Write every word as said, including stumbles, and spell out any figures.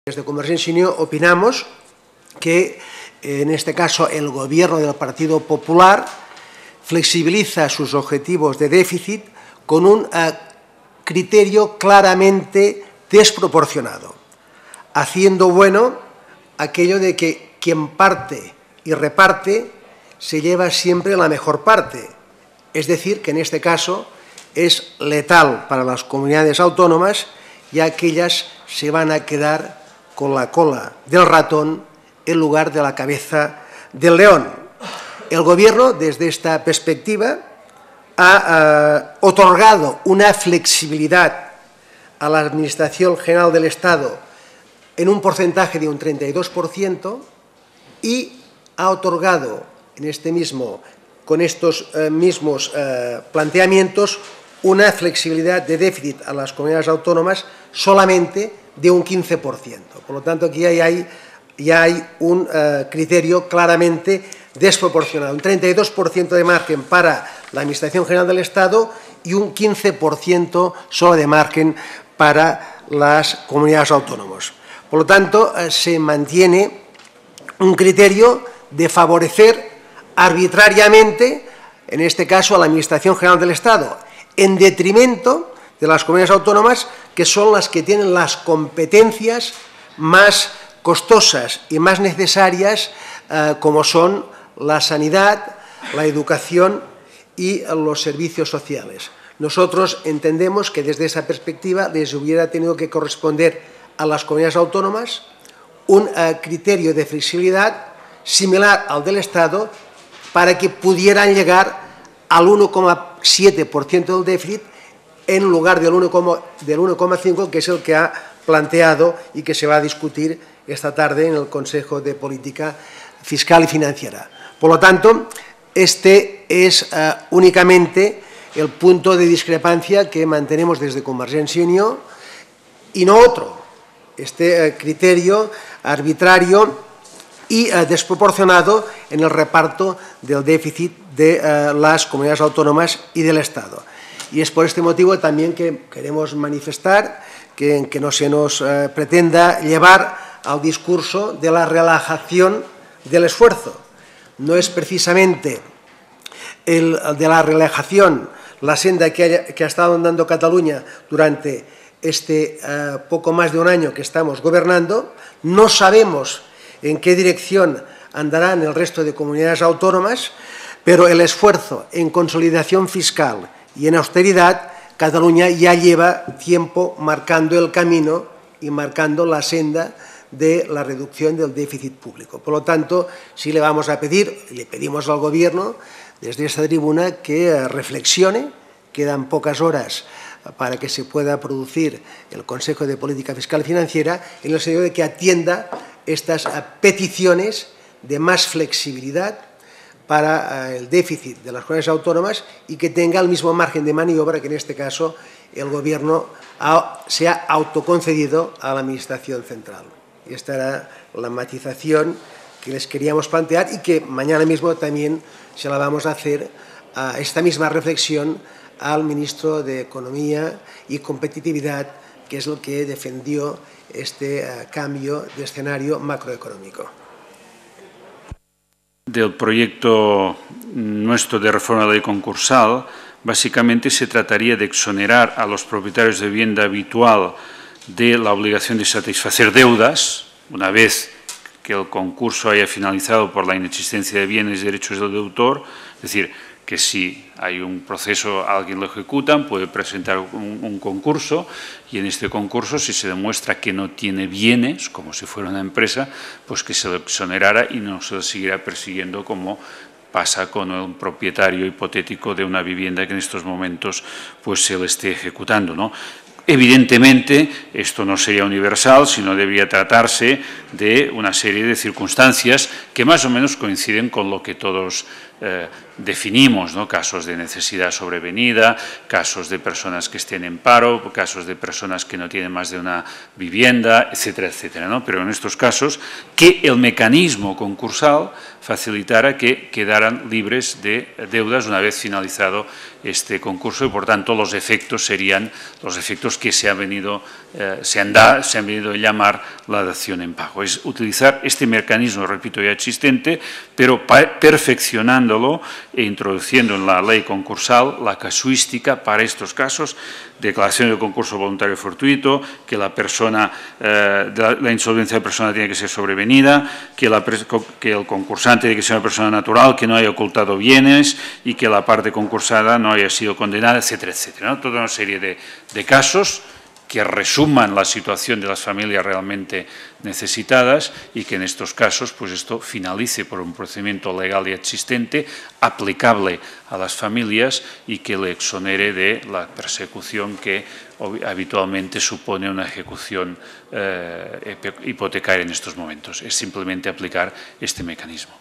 Desde Convergencia y Unión opinamos que, en este caso, el Gobierno del Partido Popular flexibiliza sus objetivos de déficit con un uh, criterio claramente desproporcionado, haciendo bueno aquello de que quien parte y reparte se lleva siempre la mejor parte, es decir, que en este caso es letal para las comunidades autónomas y aquellas se van a quedar con la cola del ratón en lugar de la cabeza del león. El Gobierno, desde esta perspectiva, ha uh, otorgado una flexibilidad a la Administración General del Estado en un porcentaje de un treinta y dos por ciento y ha otorgado en este mismo, con estos uh, mismos uh, planteamientos una flexibilidad de déficit a las comunidades autónomas solamente de un quince por ciento. Por lo tanto, aquí ya hay, ya hay un uh, criterio claramente desproporcionado. Un treinta y dos por ciento de margen para la Administración General del Estado y un quince por ciento solo de margen para las comunidades autónomas. Por lo tanto, uh, se mantiene un criterio de favorecer arbitrariamente, en este caso, a la Administración General del Estado, en detrimento de las comunidades autónomas, que son las que tienen las competencias más costosas y más necesarias, eh, como son la sanidad, la educación y los servicios sociales. Nosotros entendemos que desde esa perspectiva les hubiera tenido que corresponder a las comunidades autónomas un eh, criterio de flexibilidad similar al del Estado para que pudieran llegar al uno coma siete por ciento del déficit en lugar del uno coma cinco por ciento, que es el que ha planteado y que se va a discutir esta tarde en el Consejo de Política Fiscal y Financiera. Por lo tanto, este es uh, únicamente el punto de discrepancia que mantenemos desde Convergencia y Unión y no otro, este uh, criterio arbitrario y uh, desproporcionado en el reparto del déficit de uh, las comunidades autónomas y del Estado. Y es por este motivo también que queremos manifestar que, que no se nos uh, pretenda llevar al discurso de la relajación del esfuerzo. No es precisamente el de la relajación la senda que, haya, que ha estado andando Cataluña durante este uh, poco más de un año que estamos gobernando. No sabemos en qué dirección andarán el resto de comunidades autónomas, pero el esfuerzo en consolidación fiscal y en austeridad, Cataluña ya lleva tiempo marcando el camino y marcando la senda de la reducción del déficit público. Por lo tanto, sí le vamos a pedir, le pedimos al Gobierno desde esta tribuna que reflexione, quedan pocas horas para que se pueda producir el Consejo de Política Fiscal y Financiera, en el sentido de que atienda estas peticiones de más flexibilidad para el déficit de las comunidades autónomas y que tenga el mismo margen de maniobra que en este caso el Gobierno ha, se ha autoconcedido a la Administración Central. Y esta era la matización que les queríamos plantear y que mañana mismo también se la vamos a hacer a esta misma reflexión al Ministro de Economía y Competitividad, que es el que defendió este uh, cambio de escenario macroeconómico. Del proyecto nuestro de reforma de la ley concursal, básicamente se trataría de exonerar a los propietarios de vivienda habitual de la obligación de satisfacer deudas, una vez que el concurso haya finalizado por la inexistencia de bienes y derechos del deudor, es decir, que si hay un proceso, alguien lo ejecuta, puede presentar un, un concurso y en este concurso, si se demuestra que no tiene bienes, como si fuera una empresa, pues que se lo exonerara y no se lo seguirá persiguiendo como pasa con un propietario hipotético de una vivienda que en estos momentos pues se lo esté ejecutando, ¿no? Evidentemente, esto no sería universal, sino debería tratarse de una serie de circunstancias que más o menos coinciden con lo que todos eh, definimos, ¿no?, casos de necesidad sobrevenida, casos de personas que estén en paro, casos de personas que no tienen más de una vivienda, etcétera, etcétera, ¿no? Pero en estos casos, que el mecanismo concursal facilitara que quedaran libres de deudas una vez finalizado este concurso y, por tanto, los efectos serían los efectos que se han venido, eh, se han da, se han venido a llamar la dación en pago. Es utilizar este mecanismo, repito, ya existente, pero perfeccionándolo e introduciendo en la ley concursal la casuística para estos casos, declaración de concurso voluntario fortuito, que la persona, eh, la, la insolvencia de la persona tiene que ser sobrevenida, que, la, que el concursante tiene que ser una persona natural, que no haya ocultado bienes y que la parte concursada no haya sido condenada, etcétera, etcétera, ¿no? Toda una serie de, de casos que resuman la situación de las familias realmente necesitadas y que en estos casos pues esto finalice por un procedimiento legal y existente aplicable a las familias y que le exonere de la persecución que habitualmente supone una ejecución eh, hipotecaria en estos momentos. Es simplemente aplicar este mecanismo.